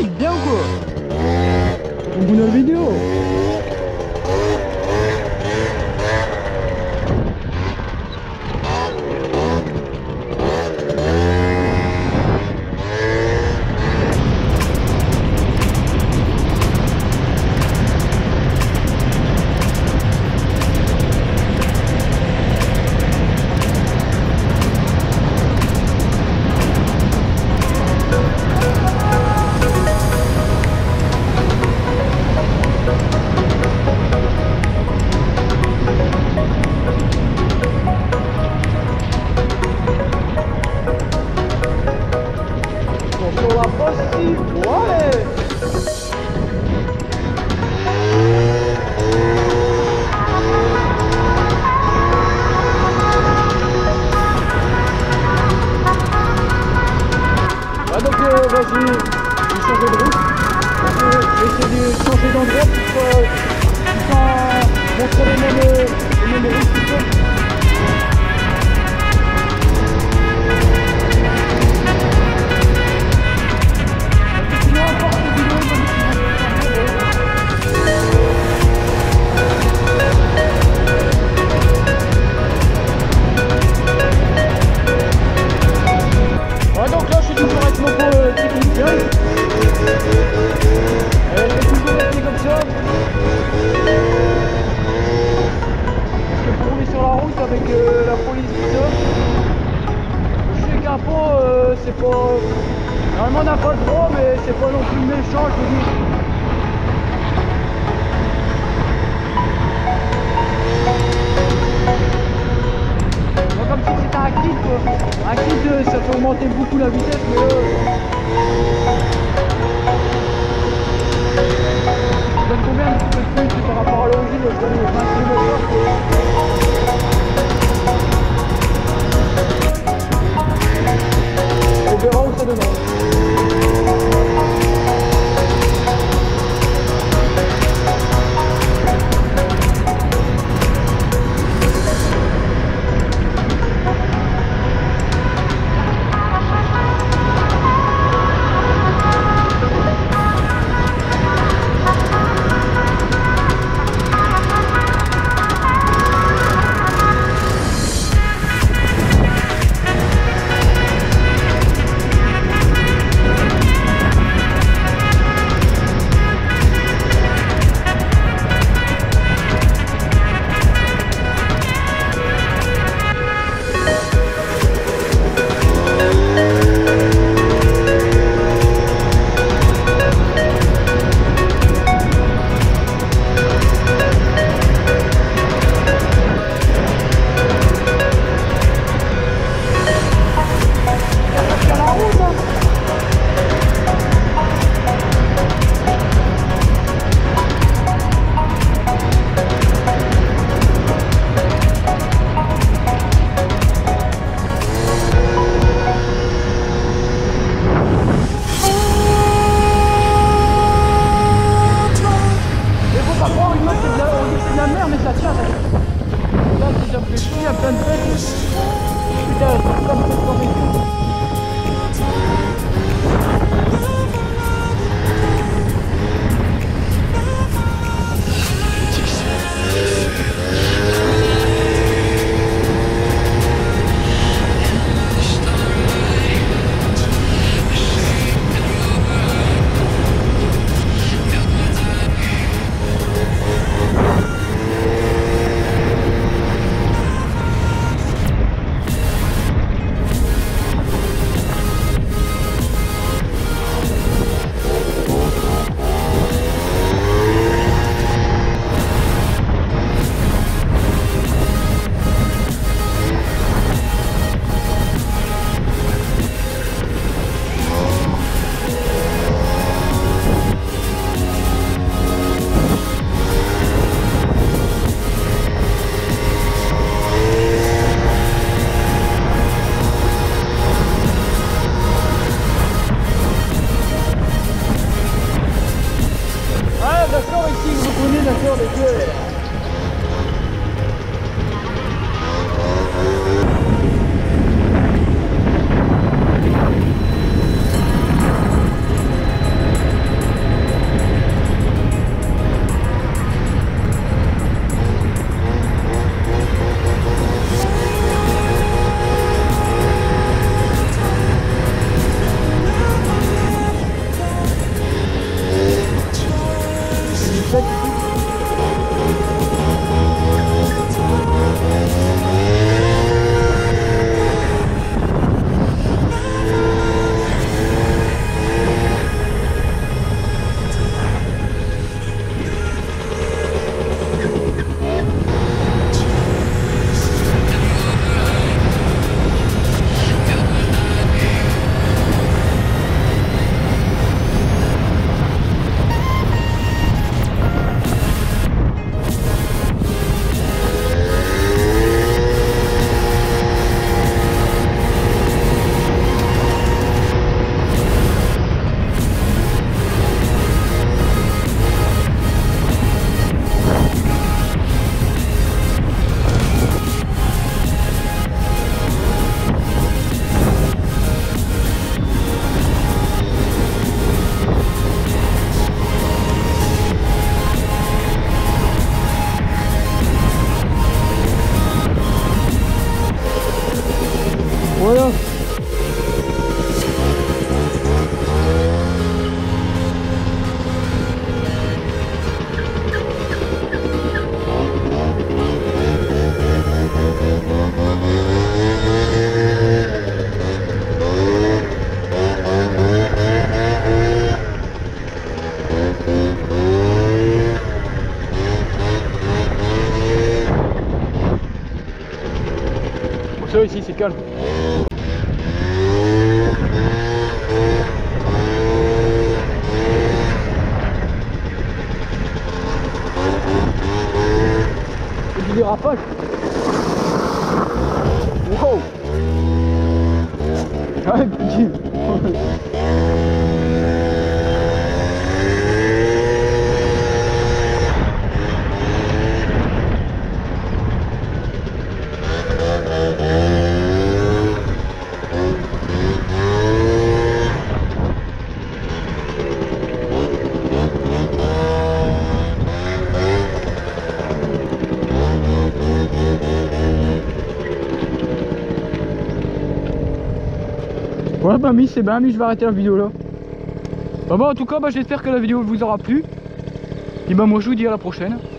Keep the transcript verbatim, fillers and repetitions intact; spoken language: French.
il est bien ou quoi? On vous la vidéo. Vas-y, je vais changer de route. Je vais essayer de changer d'endroit pour euh, tout en montrer les mêmes, les mêmes routes tout seul. Ouais, donc là je suis toujours avec mon beau technicien. Euh, je vais toujours rester comme ça. Parce que pour rouler sur la route avec euh, la police et ça, je sais qu'un pont euh, c'est pas... Normalement on n'a pas le droit, mais c'est pas non plus méchant, je vous dis. Comme si c'était un kit quoi. Un kit ça fait augmenter beaucoup la vitesse mais là... Je donne combien un petit peu de plus par rapport à l'origine, je donne vingt kilomètres heure. On verra où ça donnera. là. Bon, ça ici c'est calme. C'est du dérapage. Wow. Ah, petit. Ouais bah mis c'est bien mis, je vais arrêter la vidéo là. Bah bon en tout cas bah, j'espère que la vidéo vous aura plu. Et bah moi je vous dis à la prochaine.